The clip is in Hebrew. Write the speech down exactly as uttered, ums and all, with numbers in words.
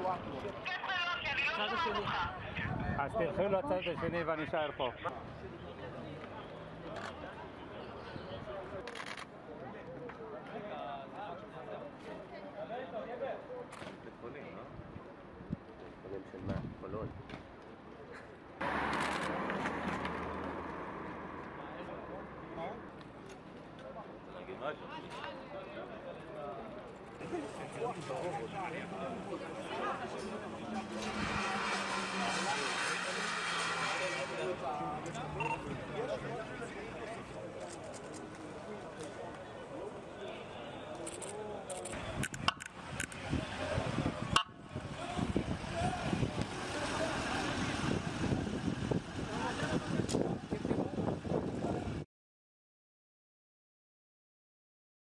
הצד השני. אז תלכו לצד השני ואני אשאר פה. בית חולים, לא? בית חולים של מה? חולון. רוצה להגיד משהו?